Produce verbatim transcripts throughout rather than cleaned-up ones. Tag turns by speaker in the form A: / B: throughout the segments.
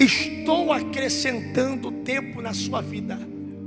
A: estou acrescentando tempo na sua vida.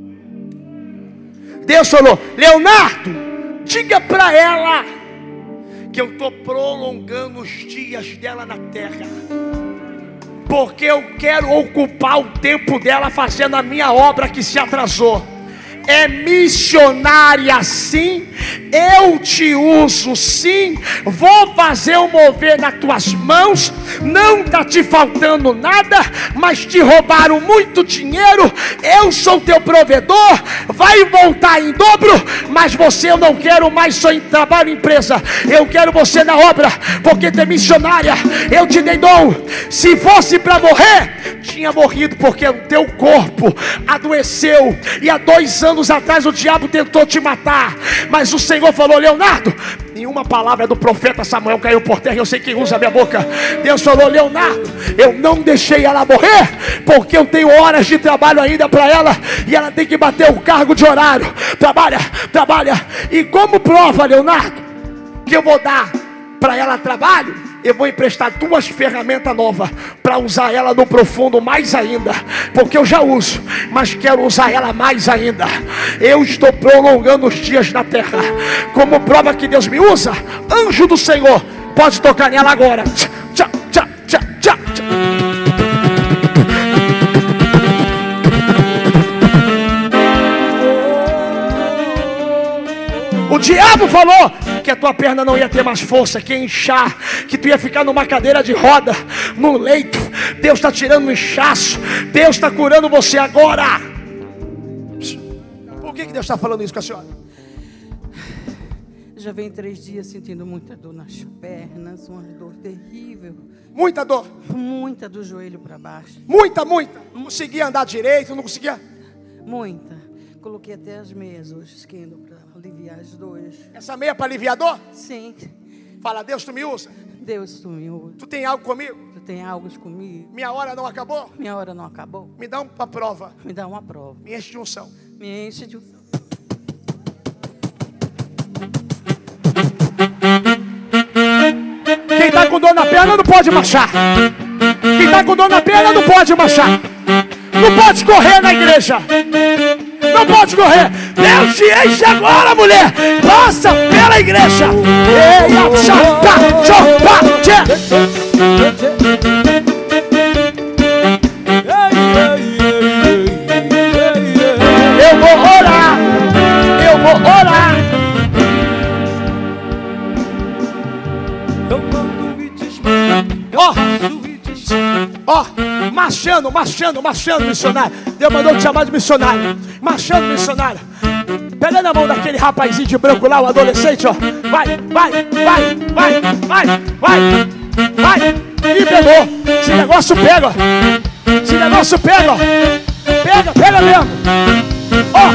A: Deus falou: Leonardo, diga para ela que eu estou prolongando os dias dela na terra, porque eu quero ocupar o tempo dela fazendo a minha obra que se atrasou. É missionária sim, eu te uso sim, vou fazer um mover nas tuas mãos, não está te faltando nada, mas te roubaram muito dinheiro, eu sou teu provedor, vai voltar em dobro, mas você eu não quero mais só em trabalho em empresa, eu quero você na obra, porque tu é missionária, eu te dei dom. Se fosse para morrer, tinha morrido, porque o teu corpo adoeceu, e há dois anos atrás o diabo tentou te matar, mas o Senhor falou: Leonardo, nenhuma palavra do profeta Samuel caiu por terra, eu sei quem usa a minha boca. Deus falou: Leonardo, eu não deixei ela morrer, porque eu tenho horas de trabalho ainda para ela, e ela tem que bater o cargo de horário. Trabalha, trabalha, e como prova, Leonardo, que eu vou dar para ela trabalho, eu vou emprestar duas ferramentas novas para usar ela no profundo mais ainda, porque eu já uso, mas quero usar ela mais ainda. Eu estou prolongando os dias na terra. Como prova que Deus me usa, anjo do Senhor, pode tocar nela agora. Tchá, tchá, tchá, tchá, tchá. O diabo falou que a tua perna não ia ter mais força, que ia inchar, que tu ia ficar numa cadeira de roda, no leito. Deus está tirando o inchaço, Deus está curando você agora. Por que, que Deus está falando isso com a senhora?
B: Já vem três dias sentindo muita dor nas pernas, uma dor terrível.
A: Muita dor?
B: Muita do joelho para baixo.
A: Muita, muita. Não conseguia andar direito, não conseguia.
B: Muita. Coloquei até as meias hoje, esquendo para aliviar as dores.
A: Essa meia para aliviar a dor?
B: Sim.
A: Fala: Deus, tu me usa.
B: Deus, tu me usa.
A: Tu tem algo comigo?
B: Tu tem algo comigo.
A: Minha hora não acabou?
B: Minha hora não acabou.
A: Me dá uma prova.
B: Me dá uma prova.
A: Me enche de unção.
B: Me enche de unção.
A: Quem está com dor na perna não pode marchar. Quem está com dor na perna não pode marchar. Não pode correr na igreja. Não pode correr. Deus te enche agora, mulher. Passa pela igreja. Eu vou orar. Eu vou orar. Ó, ó, marchando, marchando, marchando, missionário. Deus mandou te chamar de missionário. Marchando, missionário. Pega na mão daquele rapazinho de branco lá, o adolescente, ó. Vai, vai, vai, vai, vai, vai, vai. E pegou. Esse negócio pega, ó. Esse negócio pega, ó. Pega, pega mesmo. Ó.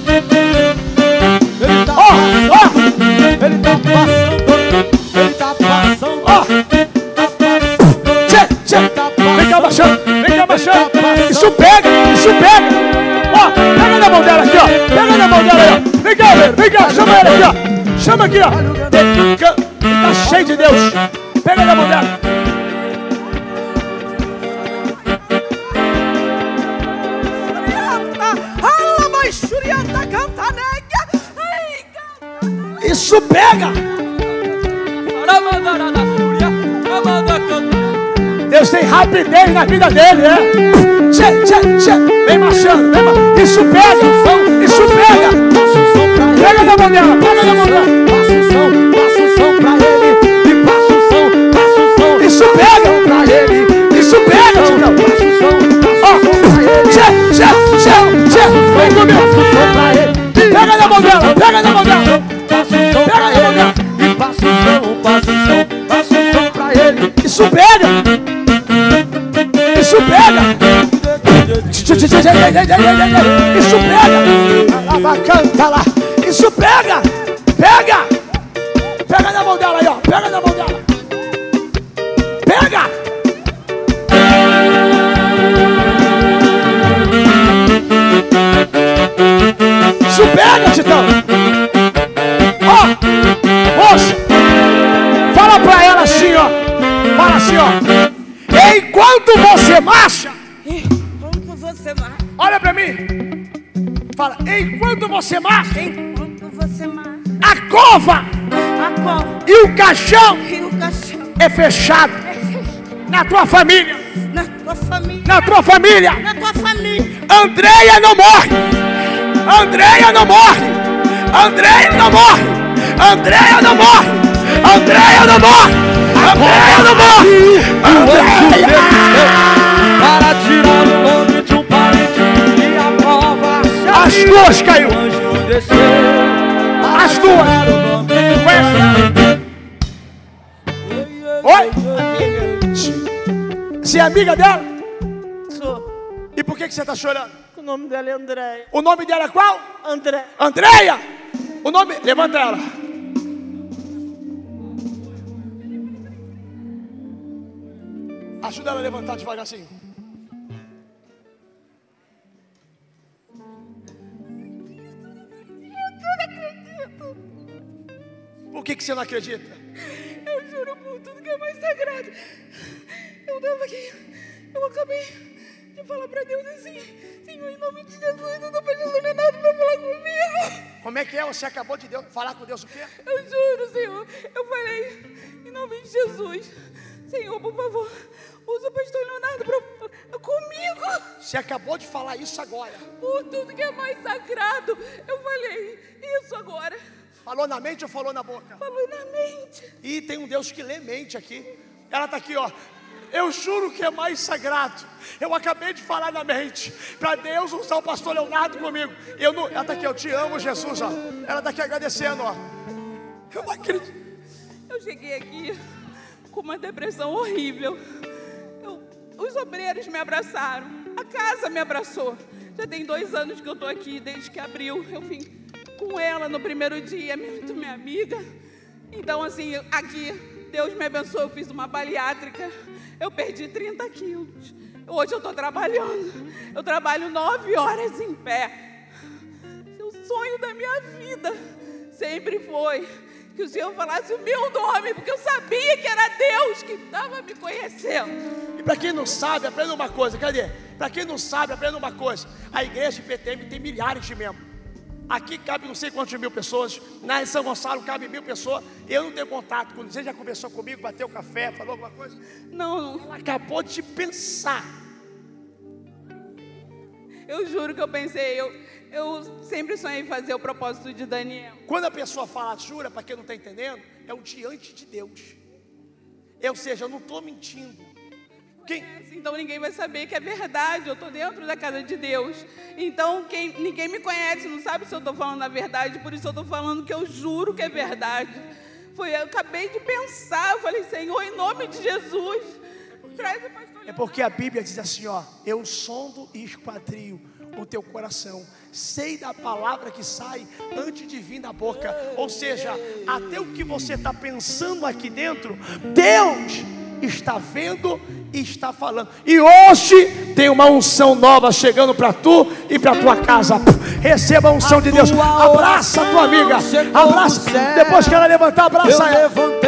C: Ele tá
A: ó, ó.
C: Ele tá passando. Ele tá passando.
A: Ó. Tchê, tchê. Vem cá baixando, vem cá baixando. Isso pega, isso pega. Ó, pega na mão dela aqui, ó. Pega na mão dela aí, ó. Vem cá, velho, vem cá, chama ela aqui, ó. Chama aqui, ó. Ele tá cheio de Deus. Pega na mão dela. Isso pega. Deus tem rapidez na vida dele, né? Tchê, tchê, tchê. Vem marchando, vem marchando. Isso pega, isso pega. Pega na mão dela, pega na mão dela.
C: Passa o som, passa o som pra ele. E passa o som, passa o som.
A: Isso pega
C: pra ele.
A: Isso pega, Titão.
C: Passa o som, passa o som pra ele.
A: Tchê, tchê, tchê, tchê. Vem comigo.
C: Passa o som pra ele.
A: Pega na mão dela, pega na mão dela.
C: Passa o som pra ele. E passa o som, passa o som. Passa o som pra ele.
A: Isso pega. Isso pega. Isso pega. Ela canta lá. Isso pega. Pega. Pega na mão dela aí, ó. Pega na mão dela. Pega. Isso pega, Titão. Ó, moça, fala pra ela assim, ó. Fala assim, ó. Enquanto você marcha,
B: você marcha.
A: Olha para mim. Fala, enquanto você marcha.
B: Enquanto você marcha.
A: A cova.
B: A cova.
A: E o caixão.
B: E o caixão.
A: É fechado.
B: É fechado.
A: Na tua família.
B: Na tua família.
A: Na tua família.
B: Na tua família.
A: Andréia não morre. Andréia não morre. Andréia não morre. Andréia não morre. Andréia não morre. Andréia não morre. Andréia.
C: Para tirar o nome de um parente e a prova.
A: As duas caiu.
C: O anjo desceu.
A: As duas. Oi? Você é amiga dela?
B: Sou.
A: E por que que você está chorando?
B: O nome dela é Andréia.
A: O nome dela é qual?
B: André.
A: Andréia. O nome... Levanta ela. Ajuda ela a levantar devagarzinho. Por que que você não acredita?
B: Eu juro por tudo que é mais sagrado. Eu tava aqui, eu acabei de falar pra Deus assim: Senhor, em nome de Jesus, eu não tô pedindo nada pra falar comigo.
A: Como é que é? Você acabou de Deus, falar com Deus o quê?
B: Eu juro, Senhor, eu falei, em nome de Jesus, Senhor, por favor, usa o pastor Leonardo pra, comigo.
A: Você acabou de falar isso agora.
B: Por tudo que é mais sagrado, eu falei isso agora.
A: Falou na mente ou falou na boca?
B: Falou na mente.
A: E tem um Deus que lê mente aqui. Ela está aqui, ó. Eu juro que é mais sagrado. Eu acabei de falar na mente. Para Deus usar o pastor Leonardo comigo. Eu não, ela está aqui, eu te amo, Jesus, ó. Ela está aqui agradecendo, ó. Eu não acredito.
B: Eu cheguei aqui com uma depressão horrível. Eu, os obreiros me abraçaram. A casa me abraçou. Já tem dois anos que eu estou aqui, desde que abriu. Eu vim com ela no primeiro dia, muito minha amiga. Então, assim, aqui, Deus me abençoou. Eu fiz uma bariátrica. Eu perdi trinta quilos. Hoje eu estou trabalhando. Eu trabalho nove horas em pé. O sonho da minha vida sempre foi que o Senhor falasse o meu nome, porque eu sabia que era Deus que estava me conhecendo.
A: E para quem não sabe, aprenda uma coisa. Cadê? Para quem não sabe, aprenda uma coisa. A igreja de P T M tem milhares de membros. Aqui cabe não sei quantas mil pessoas. Na em São Gonçalo cabe mil pessoas. Eu não tenho contato. Quando você já conversou comigo, bateu café, falou alguma coisa?
B: Não,
A: Ela acabou de pensar.
B: eu juro que eu pensei, eu, eu sempre sonhei em fazer o propósito de Daniel.
A: Quando a pessoa fala jura, para quem não está entendendo, é o diante de Deus. Ou seja, eu não estou mentindo. Quem?
B: Então ninguém vai saber que é verdade. Eu estou dentro da casa de Deus. Então quem, ninguém me conhece, não sabe se eu estou falando a verdade. Por isso eu estou falando que eu juro que é verdade. Foi, eu acabei de pensar. Eu falei, Senhor, em nome de Jesus, traz o pastor.
A: É porque a Bíblia diz assim, ó: eu sondo e esquadrio o teu coração, sei da palavra que sai antes de vir da boca. Ou seja, até o que você está pensando aqui dentro, Deus está vendo e está falando. E hoje tem uma unção nova chegando para tu e para tua casa. Receba a unção de Deus. Abraça a tua amiga. Abraça. Depois que ela levantar, abraça ela.